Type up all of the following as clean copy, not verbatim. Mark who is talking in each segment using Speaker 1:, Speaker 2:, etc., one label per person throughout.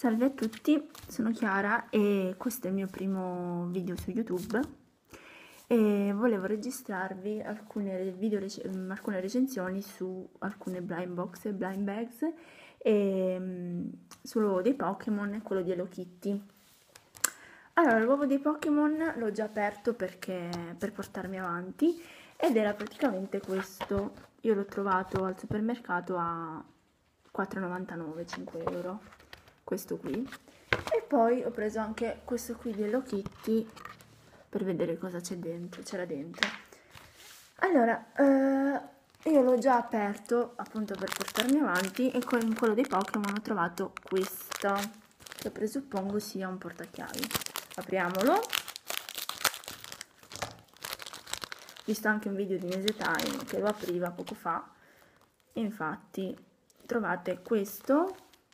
Speaker 1: Salve a tutti, sono Chiara e questo è il mio primo video su YouTube e volevo registrarvi alcune recensioni su alcune blind box e blind bags e sull'uovo dei Pokémon e quello di Hello Kitty. Allora, l'uovo dei Pokémon l'ho già aperto per portarmi avanti ed era praticamente questo. Io l'ho trovato al supermercato a 4,99, 5 euro, questo qui. E poi ho preso anche questo qui di Hello Kitty per vedere cosa c'era dentro. Allora, io l'ho già aperto appunto per portarmi avanti e in quello dei Pokémon ho trovato questa, che presuppongo sia un portachiavi. Apriamolo. Ho visto anche un video di Nesetime che lo apriva poco fa. Infatti trovate questa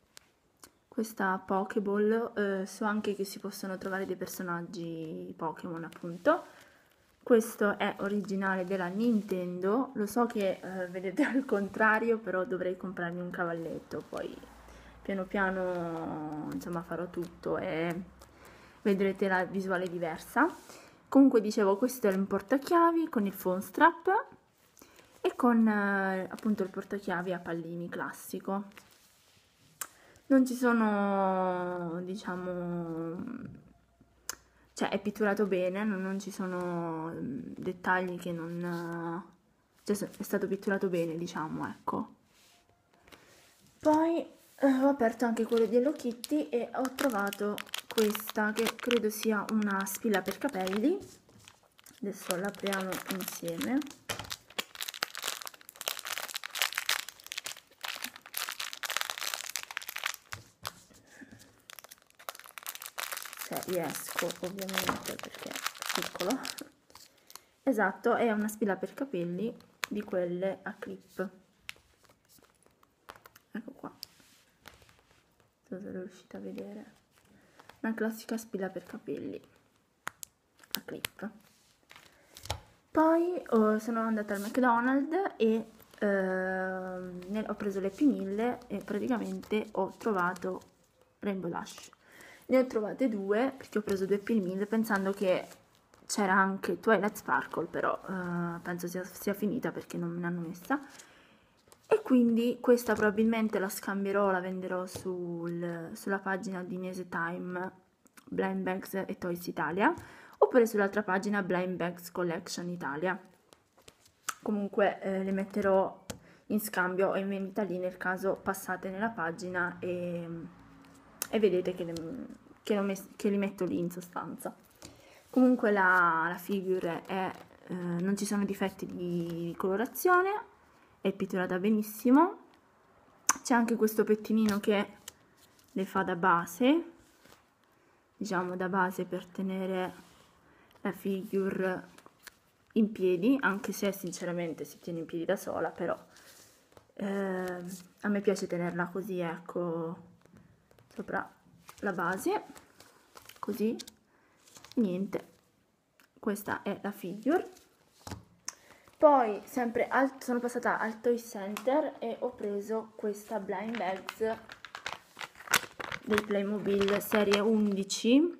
Speaker 1: Pokéball, so anche che si possono trovare dei personaggi Pokémon appunto. Questo è originale della Nintendo, lo so che vedete al contrario, però dovrei comprarmi un cavalletto, poi piano piano insomma farò tutto e vedrete la visuale diversa. Comunque dicevo, questo è un portachiavi con il phone strap e con appunto il portachiavi a pallini classico. Non ci sono, diciamo, cioè è pitturato bene, non ci sono dettagli che non, cioè è stato pitturato bene, diciamo, ecco. Poi ho aperto anche quello di Hello Kitty e ho trovato questa che credo sia una spilla per capelli. Adesso l'apriamo insieme. Se riesco, ovviamente, perché è piccolo. Esatto, è una spilla per capelli di quelle a clip. Ecco qua. Non so se riuscite a vedere. Una classica spilla per capelli a clip. Poi sono andata al McDonald's e ho preso le Happy Meal e praticamente ho trovato Rainbow Dash. Ne ho trovate due perché ho preso due Happy Meal pensando che c'era anche Twilight Sparkle, però penso sia finita perché non me l'hanno messa. E quindi questa probabilmente la scambierò, la venderò sulla pagina di Nesetime Blind Bags e Toys Italia, oppure sull'altra pagina Blind Bags Collection Italia. Comunque le metterò in scambio o in vendita lì nel caso passate nella pagina e vedete che li metto lì in sostanza. Comunque la figure non ci sono difetti di colorazione, è pitturata benissimo. C'è anche questo pettinino che le fa da base, diciamo da base per tenere la figure in piedi, anche se sinceramente si tiene in piedi da sola, però a me piace tenerla così, ecco, sopra la base, così. Niente, questa è la figure. Poi sempre sono passata al Toy Center e ho preso questa blind bags del Playmobil serie 11.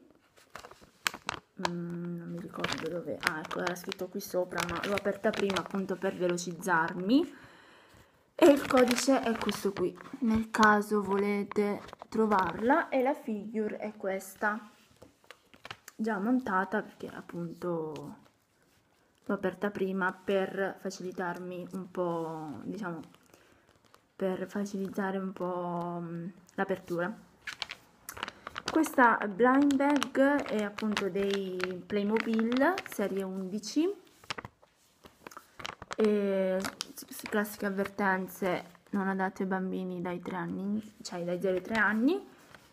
Speaker 1: Non mi ricordo dove, ecco, era scritto qui sopra, ma l'ho aperta prima appunto per velocizzarmi e il codice è questo qui nel caso volete trovarla, e la figure è questa già montata perché appunto l'ho aperta prima per facilitarmi un po', diciamo, per facilitare un po' l'apertura. Questa blind bag è appunto dei Playmobil serie 11 e classiche avvertenze: non adatte ai bambini dai 3 anni, cioè dai 0 ai 3 anni,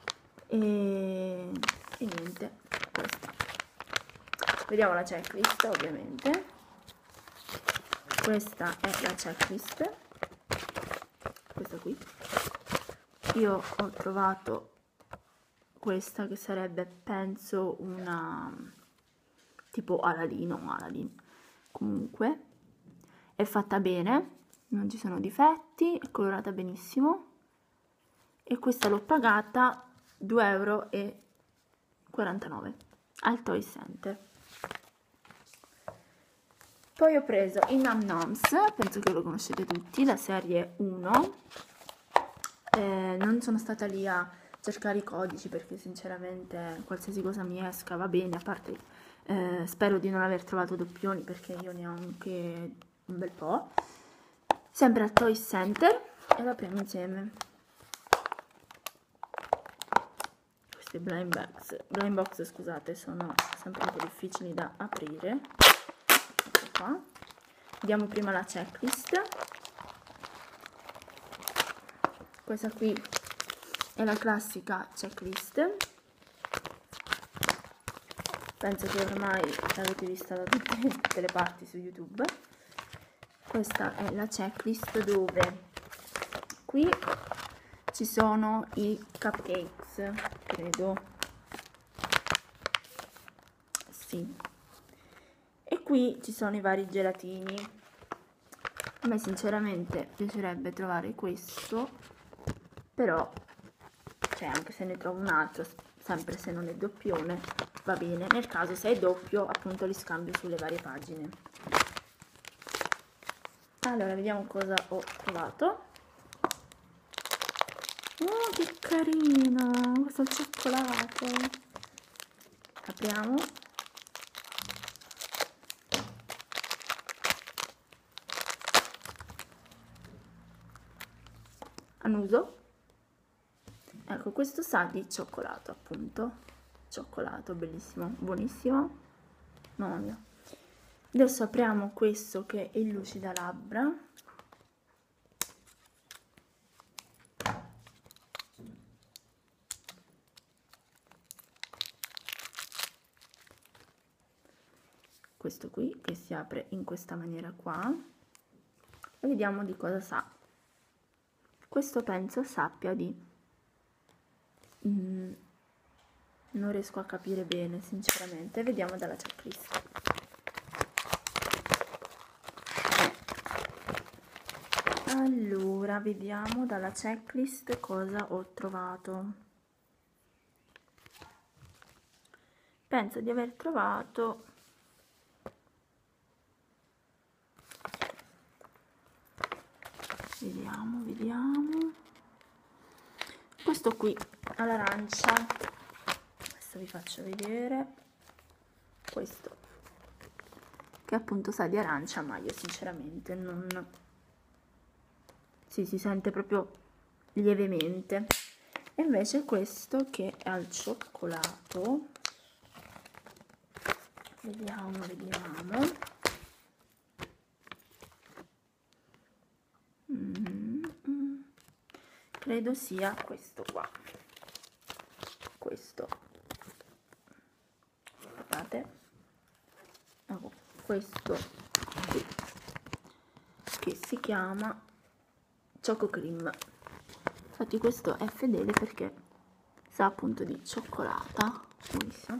Speaker 1: e niente, questa. Vediamo la checklist, ovviamente. Questa è la checklist, questa qui. Io ho trovato questa che sarebbe, penso, una tipo Aladdin. Comunque è fatta bene, non ci sono difetti, è colorata benissimo, e questa l'ho pagata 2,49 € al Toy Center. Poi ho preso i Num Noms, penso che lo conoscete tutti, la serie 1. Non sono stata lì a cercare i codici perché sinceramente qualsiasi cosa mi esca va bene, a parte spero di non aver trovato doppioni perché io ne ho anche un bel po'. Sempre al Toy Center e lo apriamo insieme. Queste blind box, scusate, sono sempre un po' difficili da aprire. Ecco qua. Vediamo prima la checklist. Questa qui è la classica checklist. Penso che ormai l'avete vista da tutte le parti su YouTube. Questa è la checklist dove qui ci sono i cupcakes, credo. Sì. E qui ci sono i vari gelatini. A me sinceramente piacerebbe trovare questo, però, cioè, anche se ne trovo un altro, sempre se non è doppione, va bene. Nel caso se è doppio, appunto li scambio sulle varie pagine. Allora, vediamo cosa ho trovato. Oh, che carino! Questo è il cioccolato. Apriamo. Annuso. Ecco, questo sa di cioccolato, appunto. Cioccolato, bellissimo, buonissimo. Mamma mia. Adesso apriamo questo che è il lucida labbra. Questo qui che si apre in questa maniera qua. E vediamo di cosa sa. Questo penso sappia di... non riesco a capire bene, sinceramente. Vediamo dalla checklist. Allora, vediamo dalla checklist cosa ho trovato. Penso di aver trovato... Vediamo. Questo qui all'arancia. Questo vi faccio vedere. Questo. Che appunto sa di arancia, ma io sinceramente non... Sì, si sente proprio lievemente. E invece questo che è al cioccolato. Vediamo. Credo sia questo qua. Questo. Guardate. Ecco, questo qui. Che si chiama Choco Cream. Infatti questo è fedele perché sa appunto di cioccolata. Buonissimo.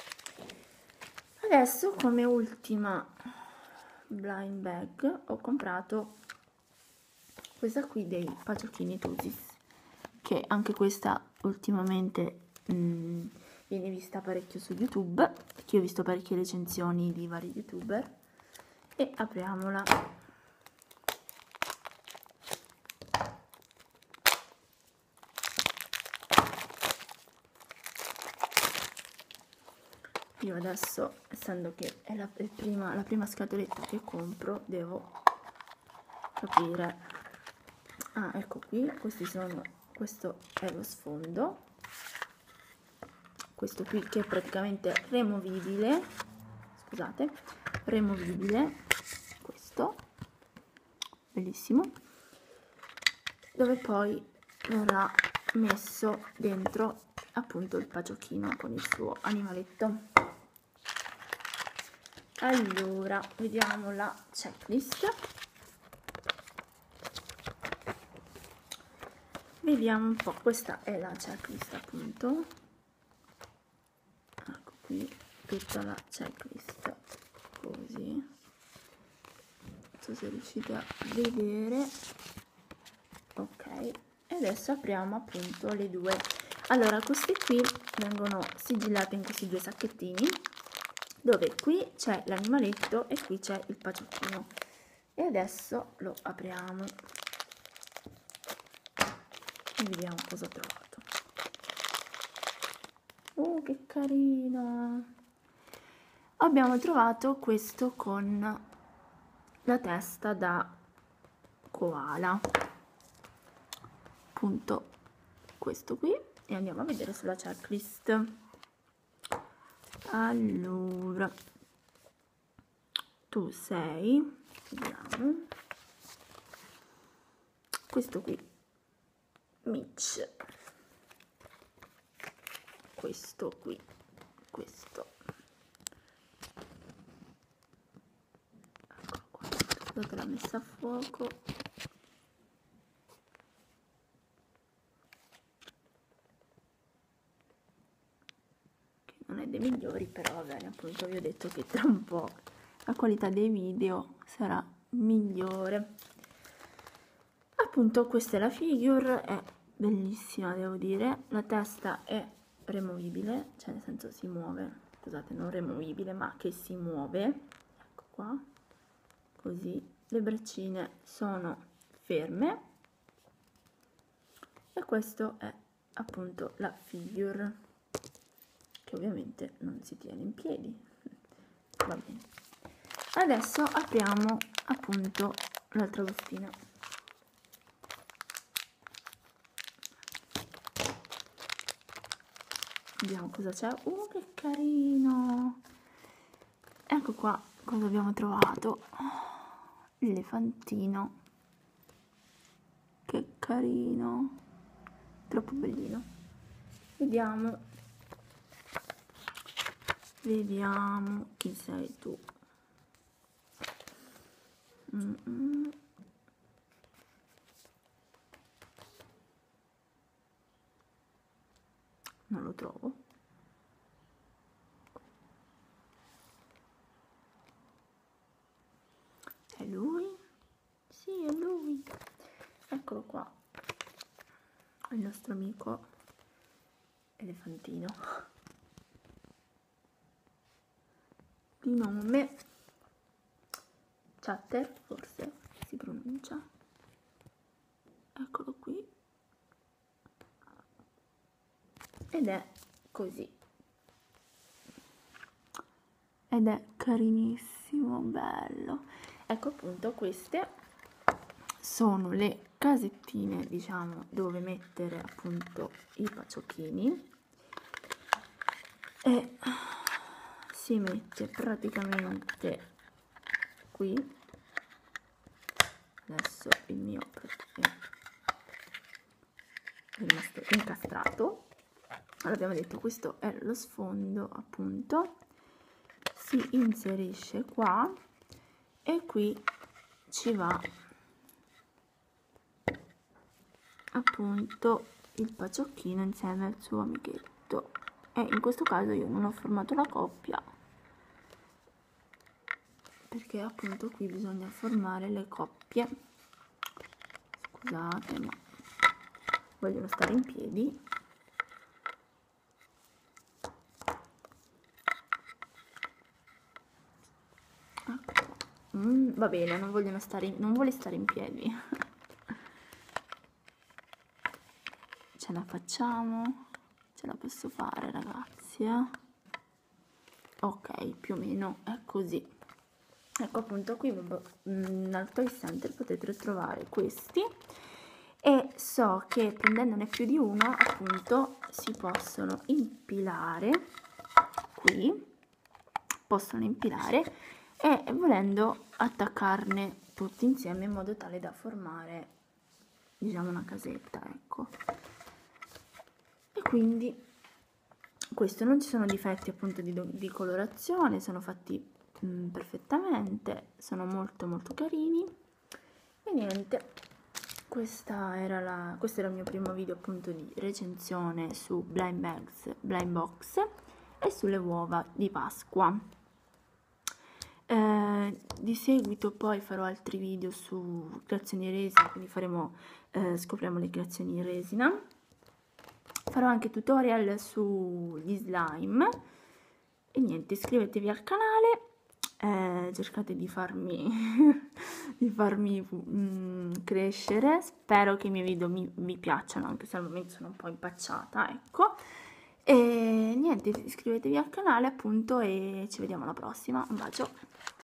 Speaker 1: Adesso come ultima blind bag ho comprato questa qui dei Paciochini Tusis, che anche questa ultimamente viene vista parecchio su YouTube, che io ho visto parecchie recensioni di vari youtuber. E apriamola. Io adesso, essendo che è la prima scatoletta che compro, devo capire. Ah, ecco qui, questo è lo sfondo, questo qui che è praticamente removibile, scusate, removibile, questo, bellissimo, dove poi verrà messo dentro appunto il paciochino con il suo animaletto. Allora, vediamo la checklist. Vediamo un po', questa è la checklist appunto. Ecco qui tutta la checklist così. Non so se riuscite a vedere. Ok, e adesso apriamo appunto le due Allora, questi qui vengono sigillati in questi due sacchettini, dove qui c'è l'animaletto e qui c'è il paciocchino. E adesso lo apriamo e vediamo cosa ho trovato. Oh, che carino! Abbiamo trovato questo con la testa da koala, appunto questo qui, e andiamo a vedere sulla checklist. Allora, tu sei, vediamo, questo qui, Mitch, questo qui, questo, eccolo qua, scusate l'ho messa a fuoco, che non è dei migliori, però va bene, appunto vi ho detto che tra un po' la qualità dei video sarà migliore. Appunto questa è la figure, è bellissima devo dire, la testa è removibile, cioè nel senso si muove, scusate, non removibile ma che si muove, ecco qua, così, le braccine sono ferme e questo è appunto la figure, che ovviamente non si tiene in piedi, va bene. Adesso apriamo appunto l'altra bustina. Vediamo cosa c'è. Che carino! Ecco qua cosa abbiamo trovato. L'elefantino. Che carino! Troppo bellino. Vediamo. Vediamo chi sei tu. Non lo trovo. È lui? Sì, è lui. Eccolo qua. Il nostro amico elefantino. Di nome Chatter, forse si pronuncia. Eccolo qui. Ed è così. Ed è carinissimo, bello. Ecco appunto, queste sono le casettine, diciamo, dove mettere appunto i paciocchini, e si mette praticamente qui. Adesso il mio è rimasto incastrato. Allora, abbiamo detto, questo è lo sfondo, appunto, si inserisce qua e qui ci va appunto il paciocchino insieme al suo amichetto, e in questo caso io non ho formato la coppia perché appunto qui bisogna formare le coppie. Scusate, ma vogliono stare in piedi. Va bene, non vuole stare in piedi. Ce la facciamo? Ce la posso fare, ragazzi, Ok, più o meno è così. Ecco appunto, qui al Toy Center potete trovare questi, e so che prendendone più di uno appunto si possono impilare qui, e volendo attaccarne tutti insieme in modo tale da formare, diciamo, una casetta, ecco. E quindi questo, non ci sono difetti appunto di colorazione, sono fatti perfettamente, sono molto molto carini. E niente, questo era il mio primo video appunto di recensione su Blind Box e sulle uova di Pasqua. Di seguito poi farò altri video su creazioni in resina, quindi scopriamo le creazioni in resina. farò anche tutorial sugli slime. E niente, iscrivetevi al canale, cercate di farmi, crescere. Spero che i miei video vi piacciono, anche se al momento sono un po' impacciata, ecco. E niente, iscrivetevi al canale appunto e ci vediamo alla prossima. Un bacio.